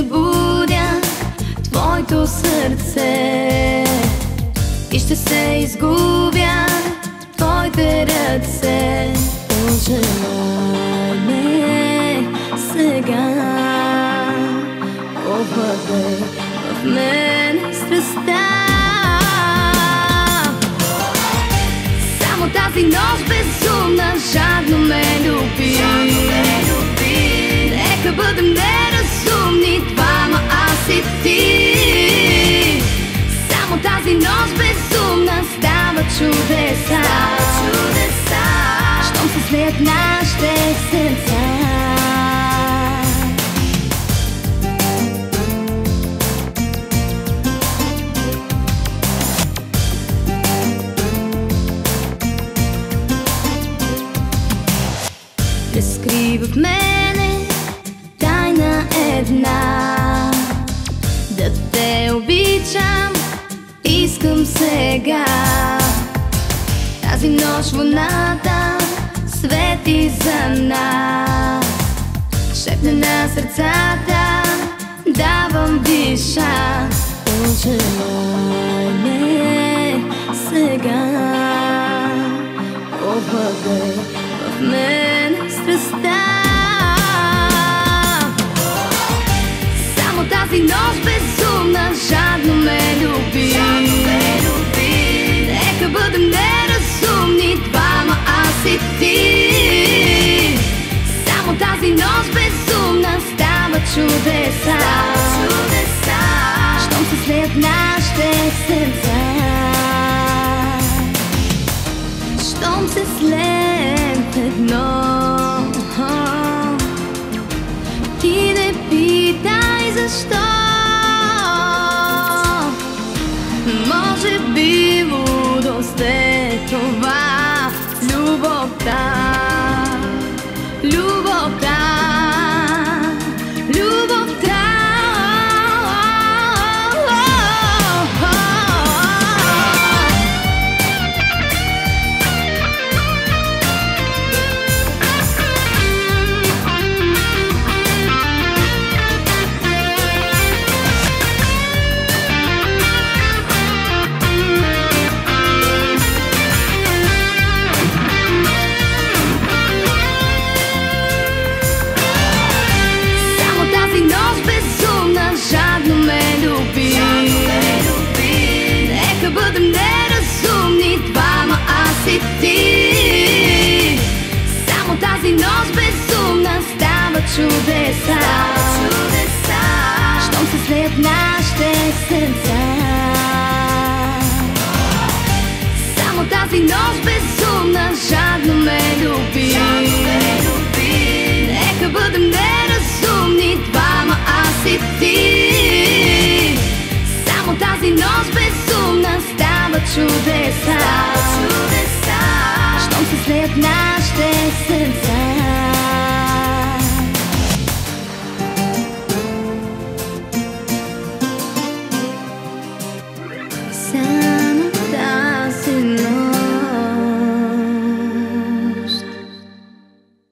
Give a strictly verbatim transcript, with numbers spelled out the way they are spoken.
събудя твоето сърце и ще се изгубя в твоите ръце. Пожелай ме сега, овладей в мен страстта. Само тази нощ безумна жадно ме люби. Нека бъдем неразумни двама, аз и ти. Само тази нощ безумна става чудеса, щом се слеят нашите сърца. Не скрива в мене тайна една, да те обичам искам сега. Тази нощ луната свети за нас, шепне на сърцата, давам диша. Пожелай ме сега, овладей в мен страстта. Само тази нощ безумна жадно ме люби. Нека бъдем неразумни двама, аз и ти. Само тази нощ безумна става чудеса, щом се слеят нашите сърца. Щом се слеят едно, ти не питай защо. Може би лудост е това, любовта, любовта, любовта. Бъдем неразумни двама, аз и ти. Само тази нощ безумна става чудеса, щом се слеят нашите сърца. Само тази нощ безумна жадно ме люби. Нека бъдем неразумни двама, аз и ти. Само тази нощ безумна става чудеса, щом се слеят нашите сърца.